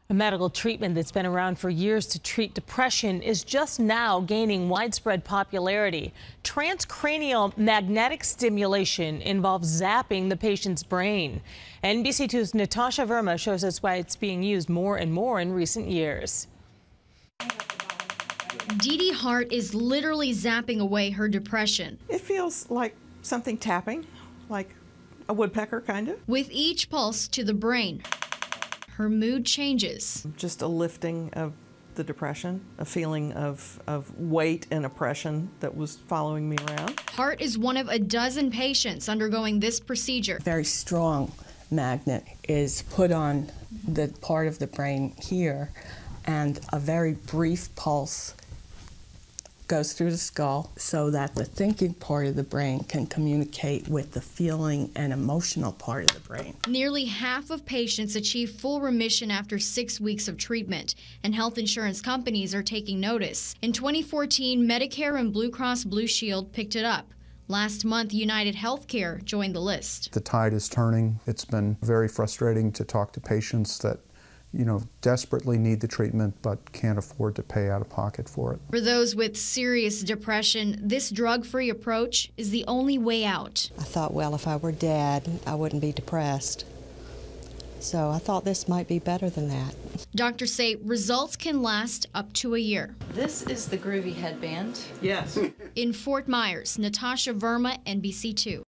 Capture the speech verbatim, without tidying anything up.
A medical treatment that's been around for years to treat depression is just now gaining widespread popularity. Transcranial magnetic stimulation involves zapping the patient's brain. N B C two's Natasha Verma shows us why it's being used more and more in recent years. Dee Dee Hart is literally zapping away her depression. It feels like something tapping, like a woodpecker, kind of. With each pulse to the brain, her mood changes. Just a lifting of the depression, a feeling of, of weight and oppression that was following me around. Hart is one of a dozen patients undergoing this procedure. A very strong magnet is put on the part of the brain here, and a very brief pulse goes through the skull so that the thinking part of the brain can communicate with the feeling and emotional part of the brain. Nearly half of patients achieve full remission after six weeks of treatment, and health insurance companies are taking notice. In twenty fourteen, Medicare and Blue Cross Blue Shield picked it up. Last month, United Healthcare joined the list. The tide is turning. It's been very frustrating to talk to patients that you know, desperately need the treatment but can't afford to pay out of pocket for it. For those with serious depression, this drug-free approach is the only way out. I thought, well, if I were dead, I wouldn't be depressed. So I thought this might be better than that. Doctors say results can last up to a year. This is the groovy headband. Yes. In Fort Myers, Natasha Verma, N B C two.